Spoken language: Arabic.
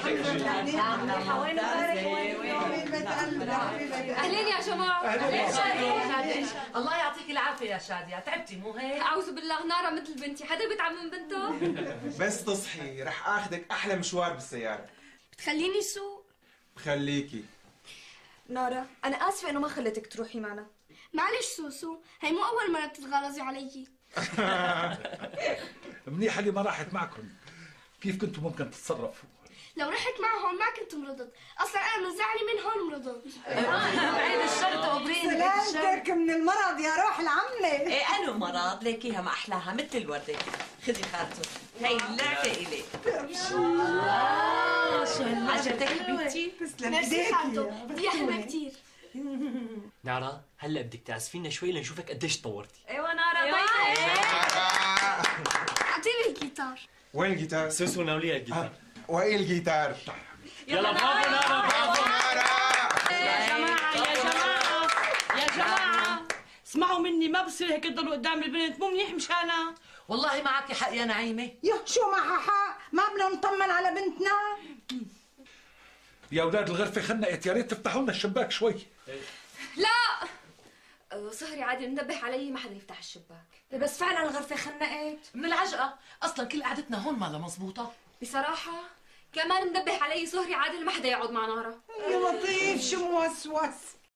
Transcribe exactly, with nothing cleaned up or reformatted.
اهلين يا جماعه. اهلين شادية. الله يعطيك العافيه يا شادية، تعبتي مو هيك؟ اعوذ بالله، نارا مثل بنتي، حدا بيتعمم بنته؟ بس تصحي رح اخذك احلى مشوار بالسياره. بتخليني سوق؟ بخليكي. نارا انا اسفه انه ما خليتك تروحي معنا. معلش سوسو، هي مو اول مره بتتغلظي علي. منيح اللي ما راحت معكم. كيف كنتوا ممكن تتصرفوا؟ لو رحت معهم ما كنت مرضت، اصلا انا من زعلي من هون مرضت. بعيد الشر تقبريني. سلامتك من المرض يا روح العمة. ايه انو مرض، ليكيها ما احلاها مثل الورده. خذي خالته، هي اللعبه الك. عجبتك حبيبتي؟ تسلم ميرسي ايديكي. خالته، بدي احبها كثير. نارا هلا بدك تعزفينا شوي لنشوفك قديش تطورتي. ايوه نارا باي. اعطيني الجيتار. وين الجيتار؟ سوسو ناوليها الجيتار. وين الجيتار؟ يلا برافو نارا برافو يا جماعة يا جماعة يا جماعة اسمعوا مني، ما بصير هيك تضلوا قدام البنت، مو منيح مشانها. والله معك حق يا نعيمه. يا شو معها حق؟ ما بدنا نطمن على بنتنا؟ يا اولاد الغرفه خنقت، يا ريت تفتحوا لنا الشباك شوي. لا صهري عادي منبه علي ما حدا يفتح الشباك. بس فعلا الغرفه خنقت من العجقه، اصلا كل قعدتنا هون ما مزبوطه. بصراحه كمان منبه علي صهري عادل ما حدا يقعد مع نارا. يا لطيف شو موسوس.